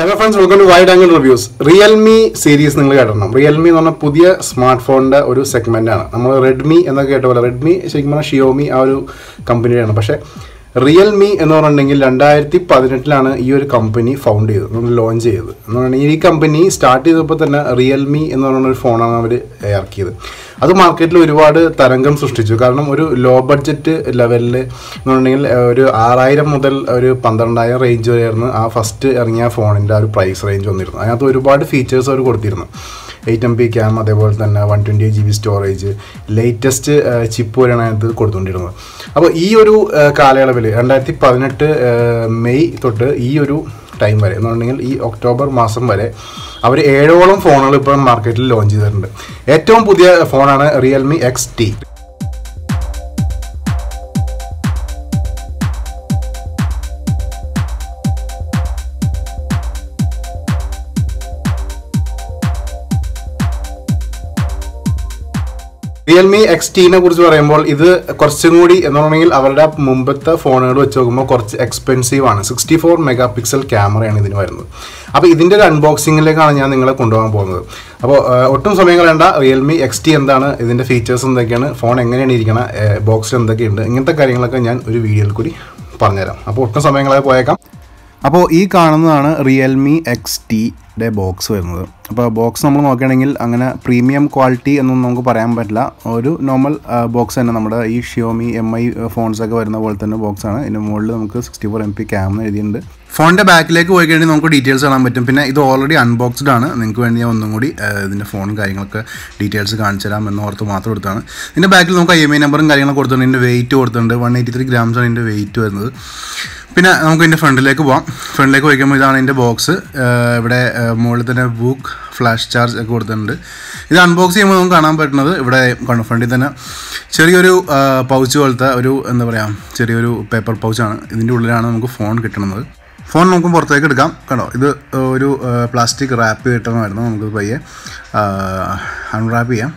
Hello friends, welcome to Wide Angle Reviews. Realme series നിങ്ങൾ കേട്ടിട്ടുണ്ടോ? Realme എന്ന് പറഞ്ഞ പുതിയ സ്മാർട്ട് ഫോണിന്റെ ഒരു സെഗ്മെന്റ് ആണ്. നമ്മൾ Redmi എന്നൊക്കെ കേട്ട പോലെ Redmi ശരിക്കും പറഞ്ഞാൽ Xiaomi ആ ഒരു കമ്പനിയാണ്. പക്ഷേ Realme എന്ന് പറഞ്ഞിട്ടുണ്ടെങ്കിൽ 2018 ഈ ഒരു കമ്പനി ഫൗണ്ട് ചെയ്തത്, നമ്മൾ ലോഞ്ച് ചെയ്തത്. എന്ന് പറഞ്ഞാൽ ഈ കമ്പനി സ്റ്റാർട്ട് ചെയ്തപ്പോൾ തന്നെ Realme എന്ന് പറയുന്ന ഒരു ഫോണാണ് അവർ ഇറക്കിയത്. അത് മാർക്കറ്റിൽ ഒരുപാട് തരംഗം സൃഷ്ടിച്ചു. കാരണം ഒരു ലോ ബഡ്ജറ്റ് ലെവലിൽ എന്ന് പറഞ്ഞിട്ടുണ്ടെങ്കിൽ ഒരു 6000 മുതൽ ഒരു 12000 റേഞ്ച് വരെയായിരുന്നു ആ ഫസ്റ്റ് ഇറങ്ങിയ ഫോണിൻ്റെ ആ ഒരു പ്രൈസ് റേഞ്ച് വന്നിരുന്നു. അതിനകത്ത് ഒരുപാട് ഫീച്ചേഴ്സ് അവർ കൊടുത്തിരുന്നു. 8MP ക്യാം, അതേപോലെ തന്നെ 128GB സ്റ്റോറേജ്, ലേറ്റസ്റ്റ് ചിപ്പ് വരെയാണ് അതിനകത്ത് കൊടുത്തുകൊണ്ടിരുന്നത്. അപ്പോൾ ഈ ഒരു കാലയളവിൽ 2018 മെയ് തൊട്ട് ഈ ഒരു ടൈം വരെ എന്ന് പറഞ്ഞിട്ടുണ്ടെങ്കിൽ ഈ ഒക്ടോബർ മാസം വരെ അവർ 7ഓളം ഫോണുകൾ ഇപ്പോൾ മാർക്കറ്റിൽ ലോഞ്ച് ചെയ്തിട്ടുണ്ട്. ഏറ്റവും പുതിയ ഫോണാണ് Realme XT. Realme XT കുറിച്ച് പറയുമ്പോൾ ഇത് കുറച്ചും കൂടി എന്ന് പറഞ്ഞെങ്കിൽ അവരുടെ മുമ്പത്തെ ഫോണുകൾ വെച്ച് നോക്കുമ്പോൾ കുറച്ച് എക്സ്പെൻസീവ് ആണ്. 64 മെഗാപിക്സൽ ക്യാമറയാണ് ഇതിന് വരുന്നത്. അപ്പോൾ ഇതിൻ്റെ ഒരു അൺബോക്സിങ്ങിലേക്കാണ് ഞാൻ നിങ്ങളെ കൊണ്ടുപോകാൻ പോകുന്നത്. അപ്പോൾ ഒട്ടും സമയം കളയണ്ട. Realme XT എന്താണ്, ഇതിൻ്റെ ഫീച്ചേഴ്സ് എന്തൊക്കെയാണ്, ഫോൺ എങ്ങനെയാണ് ഇരിക്കണം, ബോക്സിൽ എന്തൊക്കെയുണ്ട്, ഇങ്ങനത്തെ കാര്യങ്ങളൊക്കെ ഞാൻ ഒരു വീഡിയോയിൽ കൂടി പറഞ്ഞുതരാം. അപ്പോൾ ഒട്ടും സമയം കളയാതെ പോയേക്കാം. അപ്പോൾ ഈ കാണുന്നതാണ് Realme XTയുടെ ബോക്സ് വരുന്നത്. അപ്പോൾ ബോക്സ് നമ്മൾ നോക്കുകയാണെങ്കിൽ അങ്ങനെ പ്രീമിയം ക്വാളിറ്റി എന്നൊന്നും നമുക്ക് പറയാൻ പറ്റില്ല. ഒരു നോർമൽ ബോക്സ് തന്നെ, നമ്മുടെ ഈ Xiaomi MI ഫോൺസൊക്കെ വരുന്ന പോലെ തന്നെ ബോക്സാണ്. ഇതിൻ്റെ മുകളിൽ നമുക്ക് 64MP ക്യാം എന്ന് എഴുതിയിട്ടുണ്ട്. ഫോണിൻ്റെ ബാക്കിലേക്ക് പോയി കഴിഞ്ഞാൽ നമുക്ക് ഡീറ്റെയിൽസ് കാണാൻ പറ്റും. പിന്നെ ഇത് ഓൾറെഡി അൺബോക്സ്ഡ് ആണ്. നിങ്ങൾക്ക് വേണ്ടി ഞാൻ ഒന്നും കൂടി ഇതിൻ്റെ ഫോണും കാര്യങ്ങളൊക്കെ ഡീറ്റെയിൽസ് കാണിച്ചു തരാം എന്നോർത്ത് മാത്രം എടുത്താണ്. ഇതിൻ്റെ ബാക്കിൽ നമുക്ക് IMEI നമ്പറും കാര്യങ്ങളൊക്കെ കൊടുത്തിട്ടുണ്ട്. ഇതിൻ്റെ വെയിറ്റ് കൊടുത്തിട്ടുണ്ട്. 183 ഗ്രാംസാണ് ഇതിൻ്റെ വെയിറ്റ് വരുന്നത്. പിന്നെ നമുക്ക് ഇതിൻ്റെ ഫ്രണ്ടിലേക്ക് പോകാം. ഫ്രണ്ടിലേക്ക് പോയിക്കുമ്പോൾ ഇതാണ് ഇതിൻ്റെ ബോക്സ്. ഇവിടെ മുകളിൽ തന്നെ ബുക്ക്, ഫ്ലാഷ് ചാർജ് ഒക്കെ കൊടുത്തിട്ടുണ്ട്. ഇത് അൺബോക്സ് ചെയ്യുമ്പോൾ നമുക്ക് കാണാൻ പറ്റുന്നത് ഇവിടെ ഫ്രണ്ടിൽ തന്നെ ചെറിയൊരു പൗച്ച് പോലത്തെ ഒരു എന്താ പറയുക, ചെറിയൊരു പേപ്പർ പൗച്ചാണ്. ഇതിൻ്റെ ഉള്ളിലാണ് നമുക്ക് ഫോൺ കിട്ടുന്നത്. ഫോൺ നമുക്ക് പുറത്തേക്ക് എടുക്കാം. കണ്ടോ, ഇത് ഒരു പ്ലാസ്റ്റിക് റാപ്പ് കിട്ടണമായിരുന്നു. നമുക്കിത് പയ്യെ അൺറാപ്പ് ചെയ്യാം.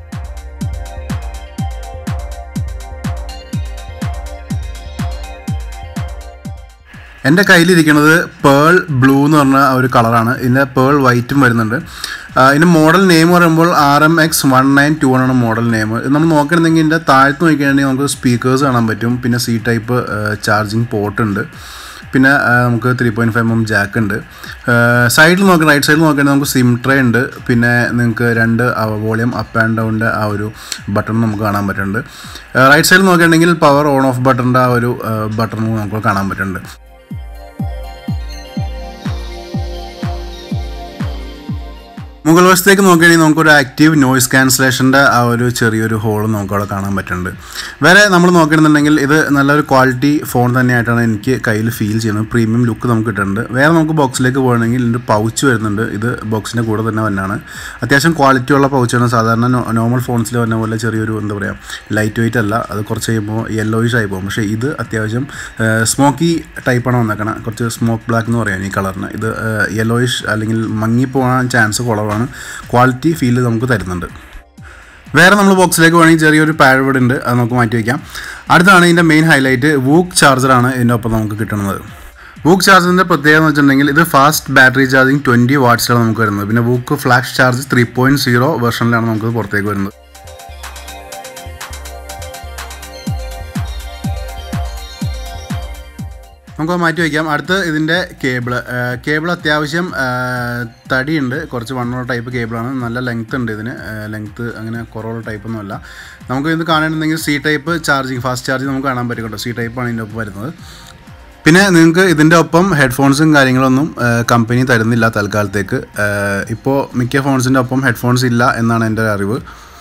എൻ്റെ കയ്യിലിരിക്കുന്നത് പേൾ ബ്ലൂ എന്ന് പറഞ്ഞ ഒരു കളറാണ്. ഇതിൻ്റെ പേൾ വൈറ്റും വരുന്നുണ്ട്. ഇതിൻ്റെ മോഡൽ നെയിം പറയുമ്പോൾ RMX 1921 ആണ് മോഡൽ നെയിം. നമ്മൾ നോക്കണമെങ്കിൽ ഇതിൻ്റെ താഴത്ത് നോക്കുകയാണെങ്കിൽ നമുക്ക് സ്പീക്കേഴ്സ് കാണാൻ പറ്റും. പിന്നെ C ടൈപ്പ് ചാർജിങ് പോർട്ട് ഉണ്ട്. പിന്നെ നമുക്ക് 3.5mm ജാക്ക് ഉണ്ട്. സൈഡിൽ നോക്കുക, റൈറ്റ് സൈഡിൽ നോക്കുകയാണെങ്കിൽ നമുക്ക് സിം ട്രേ ഉണ്ട്. പിന്നെ നിങ്ങൾക്ക് 2 വോളിയം അപ്പ് ആൻഡ് ഡൗണിൻ്റെ ആ ഒരു ബട്ടൺ നമുക്ക് കാണാൻ പറ്റുന്നുണ്ട്. റൈറ്റ് സൈഡിൽ നോക്കുകയാണെങ്കിൽ പവർ ഓൺ ഓഫ് ബട്ടണിൻ്റെ ആ ഒരു ബട്ടണും നമുക്ക് കാണാൻ പറ്റുന്നുണ്ട്. മുകൾ വശത്തേക്ക് നോക്കുകയാണെങ്കിൽ നമുക്കൊരു ആക്റ്റീവ് നോയ്സ് ക്യാൻസലേഷൻ്റെ ആ ഒരു ചെറിയൊരു ഹോളും നമുക്കവിടെ കാണാൻ പറ്റുന്നുണ്ട്. വേറെ നമ്മൾ നോക്കുകയാണെന്നുണ്ടെങ്കിൽ ഇത് നല്ലൊരു ക്വാളിറ്റി ഫോൺ തന്നെയായിട്ടാണ് എനിക്ക് കയ്യിൽ ഫീൽ ചെയ്യുന്നത്. പ്രീമിയം ലുക്ക് നമുക്ക് കിട്ടുന്നുണ്ട്. വേറെ നമുക്ക് ബോക്സിലേക്ക് പോകണമെങ്കിൽ ഇതിൻ്റെ പൗച്ച് വരുന്നുണ്ട്. ഇത് ബോക്സിൻ്റെ കൂടെ തന്നെ വന്നാണ്. അത്യാവശ്യം ക്വാളിറ്റി ഉള്ള പൗച്ചാണ്. സാധാരണ നോർമൽ ഫോൺസിൽ വന്ന പോലെ ചെറിയൊരു എന്താ പറയുക, ലൈറ്റ് വെയിറ്റ് അല്ല. അത് കുറച്ച് കഴിയുമ്പോൾ യെല്ലോയിഷ് ആയി പോകും. പക്ഷേ ഇത് അത്യാവശ്യം സ്മോക്കി ടൈപ്പാണ് വന്നേക്കണം. കുറച്ച് സ്മോക്ക് ബ്ലാക്ക് എന്ന് പറയാം ഈ കളറിന്. ഇത് യെല്ലോയിഷ് അല്ലെങ്കിൽ മങ്ങിപ്പോകാൻ ചാൻസ് കുറവാണ്. ക്വാളിറ്റി ഫീൽ നമുക്ക് തരുന്നുണ്ട്. വേറെ നമ്മൾ ബോക്സിലേക്ക് വേണമെങ്കിൽ ചെറിയൊരു പാഡ് ഉണ്ട്, അത് നമുക്ക് മാറ്റി വയ്ക്കാം. അടുത്താണ് ഇതിൻ്റെ മെയിൻ ഹൈലൈറ്റ്, വൂക്ക് ചാർജറാണ് ഇതിൻ്റെ ഒപ്പം നമുക്ക് കിട്ടുന്നത്. വൂക്ക് ചാർജറിൻ്റെ പ്രത്യേകത എന്ന് വെച്ചിട്ടുണ്ടെങ്കിൽ ഇത് ഫാസ്റ്റ് ബാറ്ററി ചാർജിങ് 20 വാട്ട്സിലാണ് നമുക്ക് വരുന്നത്. പിന്നെ വൂക്ക് ഫ്ലാഷ് ചാർജ് 3.0 വെർഷനിലാണ് നമുക്ക് പുറത്തേക്ക് വരുന്നത്. നമുക്ക് മാറ്റി വയ്ക്കാം. അടുത്ത് ഇതിൻ്റെ കേബിൾ അത്യാവശ്യം തടിയുണ്ട്. കുറച്ച് വണ്ണുള്ള ടൈപ്പ് കേബിളാണ്. നല്ല ലെങ്ത്ത് ഉണ്ട് ഇതിന്. ലെങ്ത്ത് അങ്ങനെ കുറവുള്ള ടൈപ്പൊന്നുമല്ല. നമുക്ക് ഇത് കാണണമെന്നുണ്ടെങ്കിൽ C type charging, fast charging നമുക്ക് കാണാൻ പറ്റും കേട്ടോ. C ടൈപ്പാണ് ഇതിൻ്റെ ഒപ്പം വരുന്നത്. പിന്നെ നിങ്ങൾക്ക് ഇതിൻ്റെ ഒപ്പം ഹെഡ്ഫോൺസും കാര്യങ്ങളൊന്നും കമ്പനി തരുന്നില്ല തൽക്കാലത്തേക്ക്. ഇപ്പോൾ മിക്ക ഫോൺസിൻ്റെ ഒപ്പം ഹെഡ്ഫോൺസ് ഇല്ല എന്നാണ് എൻ്റെ അറിവ്.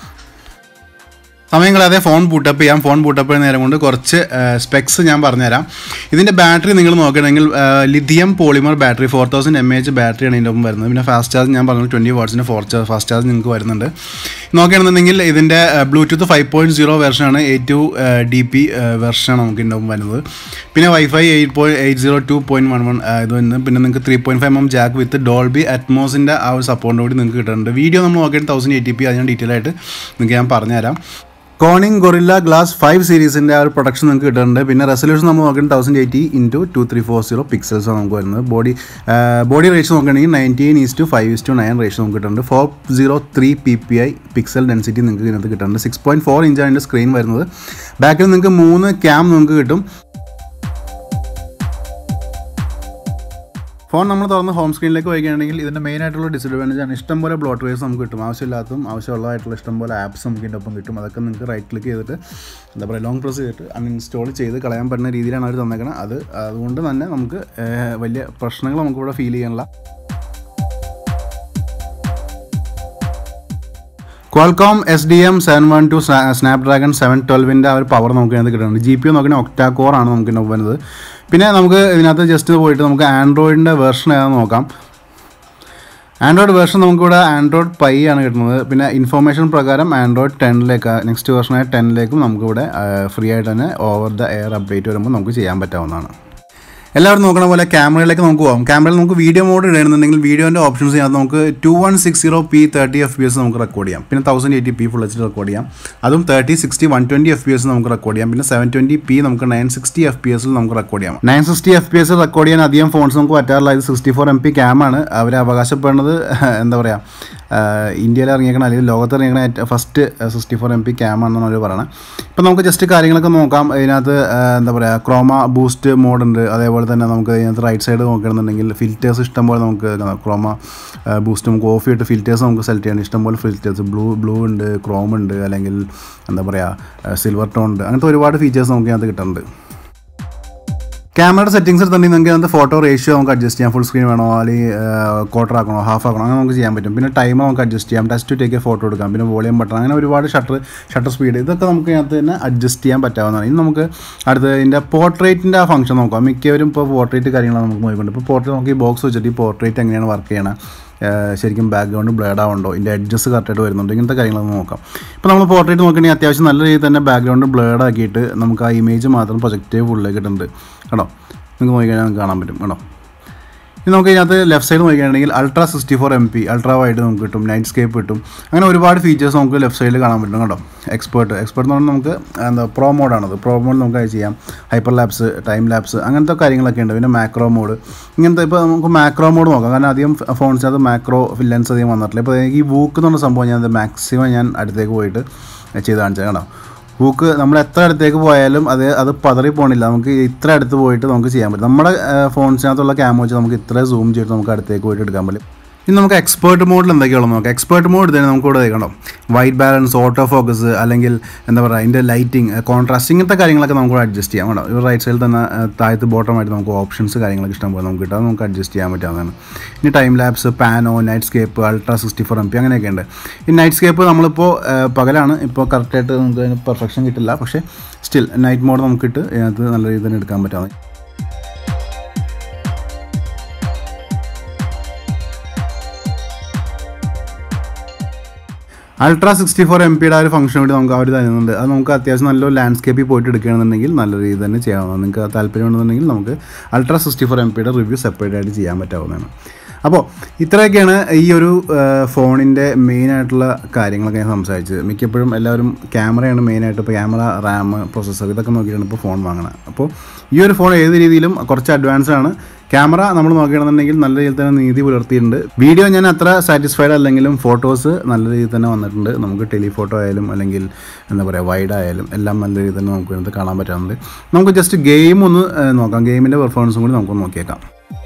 സമയം കളയാതെ ഫോൺ ബൂട്ടപ്പ് ചെയ്യാം. ഫോൺ ബൂട്ടപ്പ് ചെയ്യുന്ന നേരം കൊണ്ട് കുറച്ച് സ്പെക്സ് ഞാൻ പറഞ്ഞുതരാം. ഇതിൻ്റെ ബാറ്ററി നിങ്ങൾ നോക്കുകയാണെങ്കിൽ ലിഥിയം പോളിമർ ബാറ്ററി 4000 mAh ബാറ്ററിയാണ് ഇതിൻ്റെ ഒപ്പം വരുന്നത്. പിന്നെ ഫാസ്റ്റ് ചാർജ് ഞാൻ പറഞ്ഞു 20 വാട്ട്സിൻ്റെ ഫാസ്റ്റ് ചാർജ് നിങ്ങൾക്ക് വരുന്നുണ്ട്. നോക്കുകയാണെന്നുണ്ടെങ്കിൽ ഇതിൻ്റെ ബ്ലൂടൂത്ത് 5.0 വെർഷനാണ്. 82dp വെർഷനാണ് നമുക്ക് ഇതിൻ്റെ ഒപ്പം വരുന്നത്. പിന്നെ വൈഫൈ 802.11 ഇത് വരുന്നത്. പിന്നെ നിങ്ങൾക്ക് 3.5mm ജാക്ക് വിത്ത് ഡോൾബി അറ്റ്മോസിൻ്റെ ആ ഒരു സപ്പോർട്ടോട് കൂടി നിങ്ങൾക്ക് കിട്ടുന്നുണ്ട്. വീഡിയോ നമ്മൾ നോക്കിയിട്ട് 1080p അത് ഞാൻ ഡീറ്റെയിൽ ആയിട്ട് നിങ്ങൾക്ക് ഞാൻ പറഞ്ഞുതരാം. കോണിംഗ് ഗൊറില്ല ഗ്ലാസ് 5 സീരീസിൻ്റെ ആ ഒരു പ്രൊഡക്ഷൻ നമുക്ക് കിട്ടുന്നുണ്ട്. പിന്നെ റെസൊല്യൂഷൻ നമ്മൾ നോക്കുന്നത് 1080x2340 പിക്സൽസാണ് നമുക്ക് വരുന്നത്. ബോഡി റേഷ്യോ നോക്കുകയാണെങ്കിൽ 19:5:9 റേഷ്യോ നമുക്ക് കിട്ടുന്നുണ്ട്. 403 ppi പിക്സൽ ഡെൻസിറ്റി നിങ്ങൾക്ക് ഇതിനകത്ത് കിട്ടുന്നുണ്ട്. 6.4 ഇഞ്ചാണ് ഇതിൻ്റെ സ്ക്രീൻ വരുന്നത്. ബാക്കിൽ നിങ്ങൾക്ക് 3 ക്യാം നമുക്ക് കിട്ടും. ഫോൺ നമ്മൾ തുറന്ന് ഹോം സ്ക്രീനിലേക്ക് പോവുകയാണെങ്കിൽ ഇതിൻ്റെ മെയിൻ ആയിട്ടുള്ള ഡിസഡ്വാൻറ്റേജ് ആണ് ഇഷ്ടംപോലെ ബ്ലോട്ട് വേസ് നമുക്ക് കിട്ടും. ആവശ്യമില്ലാത്തതും ആവശ്യമുള്ളതായിട്ടുള്ള ഇഷ്ടംപോലെ ആപ്സ് നമുക്ക് ഇതിൻ്റെ ഒപ്പം കിട്ടും. അതൊക്കെ നിങ്ങൾക്ക് റൈറ്റ് ക്ലിക്ക് ചെയ്തിട്ട് എന്താ പറയുക ലോങ് പ്രസ് ചെയ്തിട്ട് അൺഇൻസ്റ്റാൾ ചെയ്ത് കളയാൻ പറ്റുന്ന രീതിയിലാണ് അവർ തന്നേക്കുന്നത്. അതുകൊണ്ട് തന്നെ നമുക്ക് വലിയ പ്രശ്നങ്ങൾ നമുക്കിവിടെ ഫീൽ ചെയ്യാനുള്ള. ക്വാൾകോം SDM712 സ്നാപ്ഡ്രാഗൺ 712ൻ്റെ ആ ഒരു പവർ നമുക്ക് ഇതിനകത്ത് കിട്ടുന്നുണ്ട്. GPU നോക്കുകയാണെങ്കിൽ ഒക്ടാ കോർ ആണ് നമുക്ക് ഇതിനൊപ്പം വരുന്നത്. പിന്നെ നമുക്ക് ഇതിനകത്ത് ജസ്റ്റ് പോയിട്ട് നമുക്ക് ആൻഡ്രോയിഡിൻ്റെ വേർഷൻ ഏതാണെന്ന് നോക്കാം. ആൻഡ്രോയിഡ് വേർഷൻ നമുക്കിവിടെ ആൻഡ്രോയിഡ് പൈ ആണ് കിട്ടുന്നത്. പിന്നെ ഇൻഫോർമേഷൻ പ്രകാരം ആൻഡ്രോയിഡ് 10ലേക്ക് നെക്സ്റ്റ് വേർഷനായ 10ലേക്കും നമുക്കിവിടെ ഫ്രീ ആയിട്ട് തന്നെ ഓവർ ദ എയർ അപ്ഡേറ്റ് വരുമ്പോൾ നമുക്ക് ചെയ്യാൻ പറ്റാവുന്നതാണ്. എല്ലാവരും നോക്കണ പോലെ ക്യാമറയിലേക്ക് നമുക്ക് പോകാം. ക്യാമറയിൽ നമുക്ക് വീഡിയോ മോഡ് ഇടുന്നുണ്ടെങ്കിൽ വീഡിയോൻ്റെ ഓപ്ഷൻസ് ചെയ്യാം. നമുക്ക് 2160p 30 FPS നമുക്ക് റെക്കോർഡ് ചെയ്യാം. പിന്നെ 1080p ഫുൾ HD റെക്കോർഡ് ചെയ്യാം. അതും 30, 60, 120 FPS നമുക്ക് റെക്കോർഡ് ചെയ്യാം. പിന്നെ 720p നമുക്ക് 960 FPS നമുക്ക് റെക്കോർഡ് ചെയ്യാം. 960 FPS റെക്കോർഡ് ചെയ്യാൻ അധികം ഫോൺസ് നമുക്ക് പറ്റാറില്ല. ഇത് 64MP ക്യാമാണ്. അവർ അവകാശപ്പെടുന്നത് എന്താ പറയുക, ഇന്ത്യയിൽ ഇറങ്ങിയേക്കണ അല്ലെങ്കിൽ ലോകത്ത് ഇറങ്ങിയേക്കണ ഫസ്റ്റ് 64MP ക്യാമാണെന്നാണ് അവർ പറയുന്നത്. ഇപ്പോൾ നമുക്ക് ജസ്റ്റ് കാര്യങ്ങളൊക്കെ നോക്കാം. ഇതിനകത്ത് എന്താ പറയുക, ക്രോമ ബൂസ്റ്റ് മോഡുണ്ട്. അതേപോലെ തന്നെ നമുക്ക് ഇതിനകത്ത് റൈറ്റ് സൈഡ് നോക്കുകയാണെന്നുണ്ടെങ്കിൽ ഫിൽറ്റേഴ്സ് ഇഷ്ടംപോലെ നമുക്ക് ക്രോമ ബൂസ്റ്റ് നമുക്ക് ഓഫ് ചെയ്തിട്ട് ഫിൽറ്റേഴ്സ് നമുക്ക് സെലക്ട് ചെയ്യണം. ഇഷ്ടംപോലെ ഫിൽറ്റേഴ്സ് ബ്ലൂ ഉണ്ട്, ക്രോം ഉണ്ട്, അല്ലെങ്കിൽ എന്താ പറയുക സിൽവർ ടോൺ ഉണ്ട്. അങ്ങനത്തെ ഒരുപാട് ഫീച്ചേഴ്സ് നമുക്ക് ഇതിനകത്ത് കിട്ടുന്നുണ്ട്. ക്യാമറയുടെ സെറ്റിംഗ്സ് എടുത്തിട്ടുണ്ടെങ്കിൽ നമുക്ക് അതിനകത്ത് ഫോട്ടോ റേഷ്യോ നമുക്ക് അഡ്ജസ്റ്റ് ചെയ്യാം. ഫുൾ സ്ക്രീൻ വേണോ അല്ലെങ്കിൽ ക്വാർട്ടർ ആക്കണോ ഹാഫ് ആക്കണോ അങ്ങനെ നമുക്ക് ചെയ്യാൻ പറ്റും. പിന്നെ ടൈമർ നമുക്ക് അഡ്ജസ്റ്റ് ചെയ്യാം. ടച്ച് ടു ടേക്ക് ഫോട്ടോ എടുക്കാം. പിന്നെ വോളിയം ബട്ടൺ, അങ്ങനെ ഒരുപാട് ഷട്ടർ സ്പീഡ് ഇതൊക്കെ നമുക്ക് ഇതിനകത്ത് തന്നെ അഡ്ജസ്റ്റ് ചെയ്യാൻ പറ്റാവുന്നതാണ്. ഇനി നമുക്ക് അടുത്ത് ഇതിൻ്റെ പോർട്രേറ്റിൻ്റെ ആ ഫംഗ്ഷൻ നോക്കാം. മിക്കവരും ഇപ്പോൾ പോർട്രേറ്റ് കാര്യങ്ങളാണ് നമുക്ക് നോക്കിക്കൊണ്ട്. ഇപ്പോൾ പോർട്രേറ്റ് നമുക്ക് ഈ ബോക്സ് വെച്ചിട്ട് ഈ പോർട്രേറ്റ് എങ്ങനെയാണ് വർക്ക് ചെയ്യണം, ശരിക്കും ബാക്ക്ഗ്രൗണ്ട് ബ്ലേഡ് ആവുന്നുണ്ടോ, ഇതിൻ്റെ എഡ്ജസ് കറക്റ്റായിട്ട് വരുന്നുണ്ടോ, ഇങ്ങനത്തെ കാര്യങ്ങളൊക്കെ നോക്കാം. ഇപ്പോൾ നമ്മൾ പോർട്രേറ്റ് നോക്കുകയാണെങ്കിൽ അത്യാവശ്യം നല്ല രീതിയിൽ തന്നെ ബാക്ക്ഗ്രൗണ്ട് ബ്ലേഡ് ആക്കിയിട്ട് നമുക്ക് ആ ഇമേജ് മാത്രം പ്രൊജക്റ്റ് ഫുള്ളിലേക്ക് ഇട്ടുണ്ട് കേട്ടോ. നിങ്ങൾക്ക് നോക്കിക്കഴിഞ്ഞാൽ നമുക്ക് കാണാൻ പറ്റും കേട്ടോ. ഇനി നമുക്ക് ഇതിനകത്ത് ലെഫ്റ്റ് സൈഡ് നോക്കുകയാണെങ്കിൽ അൾട്രാ 64MP അൾട്രാ വൈഡ് നമുക്ക് കിട്ടും, നൈറ്റ് സ്കേപ്പ് കിട്ടും. അങ്ങനെ ഒരുപാട് ഫീച്ചേഴ്സ് നമുക്ക് ലെഫ്റ്റ് സൈഡിൽ കാണാൻ പറ്റും കേട്ടോ. എക്സ്പേർട്ട് എന്ന് പറഞ്ഞാൽ നമുക്ക് എന്താ പ്രോ മോഡാണത്. പ്രോ മോഡ് നമുക്ക് അത് ചെയ്യാം. ഹൈപ്പർ ലാപ്സ്, ടൈം ലാപ്സ് അങ്ങനത്തെ കാര്യങ്ങളൊക്കെ ഉണ്ട്. പിന്നെ മാക്രോ മോഡ് ഇങ്ങനത്തെ. ഇപ്പോൾ നമുക്ക് മാക്രോ മോഡ് നോക്കാം. കാരണം അധികം ഫോൺസിനകത്ത് മാക്രോ ലെൻസ് അധികം വന്നിട്ടില്ല. ഇപ്പോൾ ഈ വൂക്ക് എന്ന് പറഞ്ഞ സംഭവം ഞാൻ മാക്സിമം ഞാൻ അടുത്തേക്ക് പോയിട്ട് ചെയ്ത് കാണിച്ചാൽ കേട്ടോ. വൂക്ക് നമ്മൾ എത്ര അടുത്തേക്ക് പോയാലും അത് പതറി പോകണില്ല. നമുക്ക് ഇത്ര അടുത്ത് പോയിട്ട് നമുക്ക് ചെയ്യാൻ പറ്റും. നമ്മുടെ ഫോൺസിനകത്തുള്ള ക്യാമറ വെച്ച് നമുക്ക് ഇത്ര സൂം ചെയ്തിട്ട് നമുക്ക് അടുത്തേക്ക് പോയിട്ട് എടുക്കാൻ പറ്റും. ഇനി നമുക്ക് എക്സ്പേർട്ട് മോഡിൽ എന്തൊക്കെയാണെന്ന് നോക്കാം. എക്സ്പേർട്ട് മോഡ് തന്നെ നമുക്ക് ഇവിടെ കണ്ടോ, വൈറ്റ് ബാലൻസ്, ഓട്ടോ ഫോക്കസ്, അല്ലെങ്കിൽ എന്താ പറയുക അതിൻ്റെ ലൈറ്റിംഗ്, കോൺട്രാസ്റ്റ് ഇങ്ങനത്തെ കാര്യങ്ങളൊക്കെ നമുക്ക് അഡ്ജസ്റ്റ് ചെയ്യാം കേട്ടോ. ഈ റൈറ്റ് സൈഡിൽ തന്നെ താഴത്ത് ബോട്ടമായിട്ട് നമുക്ക് ഓപ്ഷൻസ് കാര്യങ്ങളൊക്കെ ഇഷ്ടം പോലെ നമുക്ക് കിട്ടും. അത് നമുക്ക് അഡ്ജസ്റ്റ് ചെയ്യാൻ പറ്റാവുന്നതാണ്. ഇനി time lapse, pano, nightscape, ultra 64MP അങ്ങനെയൊക്കെ ഉണ്ട്. ഈ നൈറ്റ് സ്കേപ്പ് നമ്മളിപ്പോൾ പകലാണ്, ഇപ്പോൾ കറക്റ്റായിട്ട് നമുക്ക് അതിന് പെർഫെക്ഷൻ കിട്ടില്ല. പക്ഷേ സ്റ്റിൽ നൈറ്റ് മോഡ് നമുക്കിട്ട് ഇതിനകത്ത് നല്ല രീതിയിൽ തന്നെ എടുക്കാൻ പറ്റാവുന്നത്. അൾട്രാ 64MPയുടെ ആ ഒരു ഫംഗ്ഷൻ കൂടി നമുക്ക് അവർ തരുന്നുണ്ട്. അത് നമുക്ക് അത്യാവശ്യം നല്ലൊരു ലാൻഡ്സ്കേപ്പിൽ പോയിട്ട് എടുക്കുകയാണെന്നുണ്ടെങ്കിൽ നല്ല രീതിയിൽ തന്നെ ചെയ്യാവുന്നതാണ്. നിങ്ങൾക്ക് താല്പര്യമുണ്ടെന്നുണ്ടെങ്കിൽ നമുക്ക് അൾട്രാ 64MPയുടെ റിവ്യൂ സെപ്പറേറ്റ് ആയിട്ട് ചെയ്യാൻ പറ്റാവുന്നതാണ്. അപ്പോൾ ഇത്രയൊക്കെയാണ് ഈ ഒരു ഫോണിൻ്റെ മെയിനായിട്ടുള്ള കാര്യങ്ങളൊക്കെ ഞാൻ സംസാരിച്ചത്. മിക്കപ്പോഴും എല്ലാവരും ക്യാമറയാണ് മെയിനായിട്ട്. ഇപ്പോൾ ക്യാമറ, റാം, പ്രൊസസ്സർ ഇതൊക്കെ നോക്കിയിട്ടാണ് ഇപ്പോൾ ഫോൺ വാങ്ങുന്നത്. അപ്പോൾ ഈ ഒരു ഫോൺ ഏത് രീതിയിലും കുറച്ച് അഡ്വാൻസ് ആണ്. ക്യാമറ നമ്മൾ നോക്കുകയാണെന്നുണ്ടെങ്കിൽ നല്ല രീതിയിൽ തന്നെ നീതി പുലർത്തിയിട്ടുണ്ട്. വീഡിയോ ഞാൻ അത്ര സാറ്റിസ്ഫൈഡ് അല്ലെങ്കിലും ഫോട്ടോസ് നല്ല രീതിയിൽ തന്നെ വന്നിട്ടുണ്ട്. നമുക്ക് ടെലിഫോട്ടോ ആയാലും അല്ലെങ്കിൽ എന്താ പറയുക വൈഡ് ആയാലും എല്ലാം നല്ല രീതിയിൽ തന്നെ നമുക്ക് ഇതിനകത്ത് കാണാൻ പറ്റാറുണ്ട്. നമുക്ക് ജസ്റ്റ് ഗെയിം ഒന്ന് നോക്കാം. ഗെയിമിൻ്റെ പെർഫോമൻസും കൂടി നമുക്ക് നോക്കിയേക്കാം.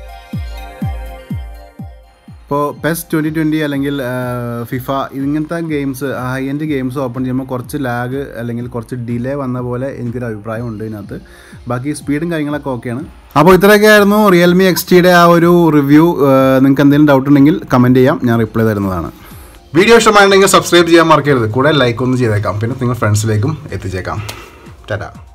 ഇപ്പോൾ PES 2020 അല്ലെങ്കിൽ ഫിഫ ഇങ്ങനത്തെ games, high end games open ചെയ്യുമ്പോൾ കുറച്ച് ലാഗ് അല്ലെങ്കിൽ കുറച്ച് ഡിലേ വന്ന പോലെ എനിക്കൊരു അഭിപ്രായം ഉണ്ട് ഇതിനകത്ത്. ബാക്കി സ്പീഡും കാര്യങ്ങളൊക്കെ ഓക്കെയാണ്. അപ്പോൾ ഇത്രയൊക്കെ ആയിരുന്നു Realme XTയുടെ ആ ഒരു റിവ്യൂ. നിങ്ങൾക്ക് എന്തെങ്കിലും ഡൗട്ട് ഉണ്ടെങ്കിൽ കമൻറ്റ് ചെയ്യാം, ഞാൻ റിപ്ലൈ തരുന്നതാണ്. വീഡിയോ ഇഷ്ടമായിട്ടുണ്ടെങ്കിൽ സബ്സ്ക്രൈബ് ചെയ്യാൻ മറക്കരുത്. കൂടെ ലൈക്ക് ഒന്ന് ചെയ്തേക്കാം. പിന്നെ നിങ്ങൾ ഫ്രണ്ട്സിലേക്കും എത്തിച്ചേക്കാം. ടാറ്റാ.